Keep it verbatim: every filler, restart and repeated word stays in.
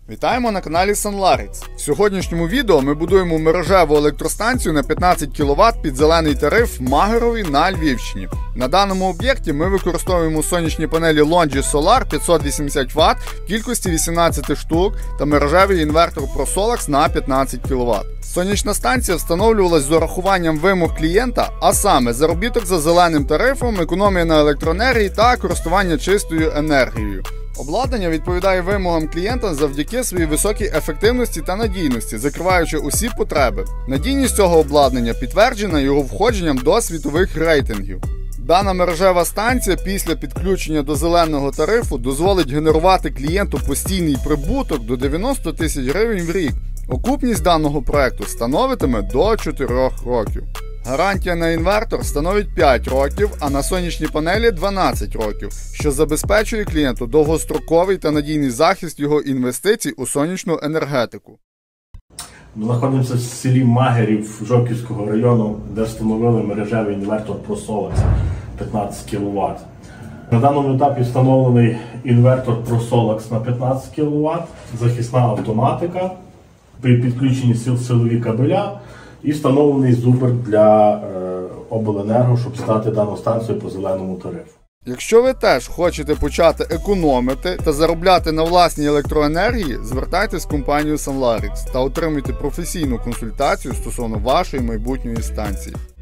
Вітаємо на каналі Sunlarix. В сьогоднішньому відео ми будуємо мережеву електростанцію на п'ятнадцять кіловат під зелений тариф в Магерові на Львівщині. На даному об'єкті ми використовуємо сонячні панелі Longi Solar п'ятсот вісімдесят ватт в кількості вісімнадцять штук та мережевий інвертор ProSolax на п'ятнадцять кіловат. Сонячна станція встановлювалась з урахуванням вимог клієнта, а саме заробіток за зеленим тарифом, економія на електроенергії та користування чистою енергією. Обладнання відповідає вимогам клієнта завдяки своїй високій ефективності та надійності, закриваючи усі потреби. Надійність цього обладнання підтверджена його входженням до світових рейтингів. Дана мережева станція після підключення до зеленого тарифу дозволить генерувати клієнту постійний прибуток до дев'яноста тисяч гривень в рік. Окупність даного проекту становитиме до чотирьох років. Гарантія на інвертор становить п'ять років, а на сонячні панелі дванадцять років, що забезпечує клієнту довгостроковий та надійний захист його інвестицій у сонячну енергетику. Ми знаходимося в селі Магерів Жовківського району, де встановили мережевий інвертор ProSolax п'ятнадцять кіловат. На даному етапі встановлений інвертор ProSolax на п'ятнадцять кіловат, захисна автоматика, при підключенні сил силові кабеля і встановлений зубр для е, обленерго, щоб стати дану станцію по зеленому тарифу. Якщо ви теж хочете почати економити та заробляти на власній електроенергії, звертайтесь в компанію Sunlarix та отримуйте професійну консультацію стосовно вашої майбутньої станції.